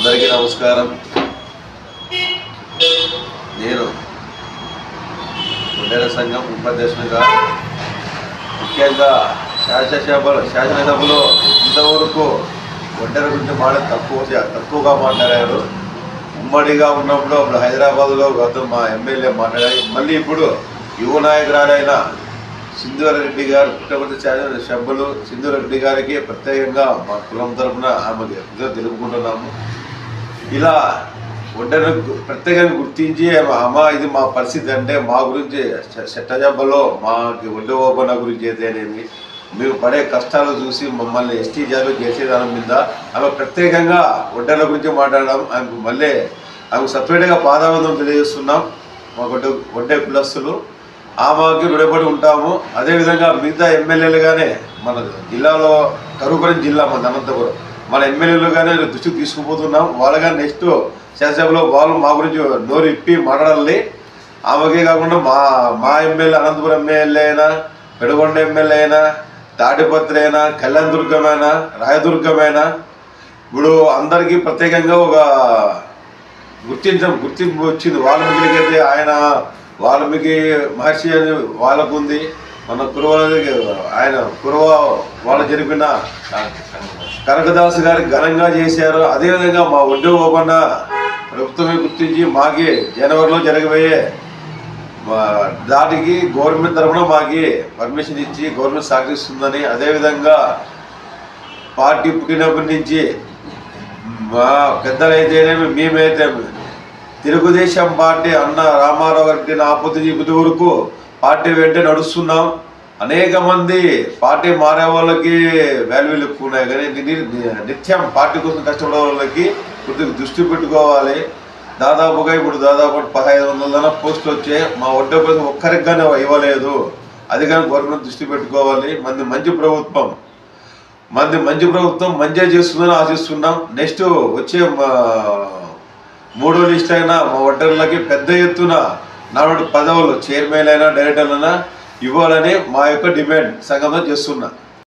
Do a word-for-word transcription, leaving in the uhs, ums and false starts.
అందరికీ నమస్కారం. నేను ఒడ్డెర సంఘం ఉపాధ్యక్షునిగా ముఖ్యంగా శాసనసభలో శాసనసభలో ఇంతవరకు ఒడ్డెర గురించి మాట తక్కువ తక్కువగా మాట్లాడారు. ఉమ్మడిగా ఉన్నప్పుడు అప్పుడు హైదరాబాద్లో గత మా ఎమ్మెల్యే మాట్లాడారు. మళ్ళీ ఇప్పుడు యువ నాయకురాలైన సింధూరెడ్డి గారు పుట్టపర్తి శాసనసభ్యులు సింధూరెడ్డి గారికి ప్రత్యేకంగా మా కులం తరఫున ఆమెకి తెలుపుకుంటున్నాము. ఇలా ఒడ్డెను ప్రత్యేకంగా గుర్తించి అమ్మ ఇది మా పరిస్థితి అంటే మా గురించి చట్టసభలో మాకు ఒడ్డు ఓపెన్ గురించి అయితేనేమి మేము పడే కష్టాలు చూసి మమ్మల్ని ఎస్టీ జాలు చేసేదాని మీద ఆమె ప్రత్యేకంగా ఒడ్డెల గురించి మాట్లాడడం ఆమెకు మళ్ళీ ఆమెకు సపరేట్గా పాదాబంధం తెలియజేస్తున్నాం. మా ఒడ్డు ఒడ్డే కులస్తులు ఆమెకి రుణపడి ఉంటాము. అదేవిధంగా మిగతా ఎమ్మెల్యేలుగానే మన జిల్లాలో కరువుపడిన జిల్లా మన అనంతపురం మన ఎమ్మెల్యేలుగానే దృష్టికి తీసుకుపోతున్నాం. వాళ్ళగా నెక్స్ట్ శాసనసభలో వాళ్ళు మా గురించి నోరు ఇప్పి మాట్లాడాలి. ఆమెకే కాకుండా మా మా ఎమ్మెల్యే అనంతపురం ఎమ్మెల్యే అయినా పెడగొండ ఎమ్మెల్యే అయినా తాటిపత్రి అయినా కళ్యాణదుర్గమైనా రాయదుర్గమైనా ఇప్పుడు అందరికీ ప్రత్యేకంగా ఒక గుర్తించ గుర్తింపు వచ్చింది. వాల్మీకి అయితే ఆయన వాల్మీకి మహర్షి అని వాళ్ళకు ఉంది. మన కురువ ఆయన కురువ వాళ్ళు జరిపిన కనకదాస్ గారికి ఘనంగా చేశారు. అదేవిధంగా మా ఒడ్డు ఓపన్న ప్రభుత్వమే గుర్తించి మాకి జనవరిలో జరగబోయే దాటికి గవర్నమెంట్ తరఫున మాకి పర్మిషన్ ఇచ్చి గవర్నమెంట్ సహకరిస్తుందని, అదేవిధంగా పార్టీ పుట్టినప్పటి నుంచి మా పెద్దలైతేనేమి మేమైతే తెలుగుదేశం పార్టీ అన్న రామారావు గారికి ఆపత్తి జీవిత వరకు పార్టీ వెంటే నడుస్తున్నాం. అనేక మంది పార్టీ మారే వాళ్ళకి వాల్యూలు ఎక్కువ ఉన్నాయి, కానీ నిత్యం పార్టీ కోసం కష్టపడే వాళ్ళకి కొద్దిగా దృష్టి పెట్టుకోవాలి. దాదాపుగా ఇప్పుడు దాదాపు పదహైదు వందల దాకా పోస్టులు వచ్చాయి. మా ఒడ్డు కోసం ఒక్కరికి కానీ ఇవ్వలేదు. అది కానీ గవర్నమెంట్ దృష్టి పెట్టుకోవాలి. మంది మంచి ప్రభుత్వం మంది మంచి ప్రభుత్వం మంచిగా చేస్తుందని ఆశిస్తున్నాం. నెక్స్ట్ వచ్చే మూడో లిస్ట్ అయినా మా ఒడ్డర్లకి పెద్ద ఎత్తున నాలుగు పదవులు చైర్మన్ అయినా డైరెక్టర్లైనా ఇవ్వాలని మా యొక్క డిమాండ్ సంఘంలో చేస్తున్నా.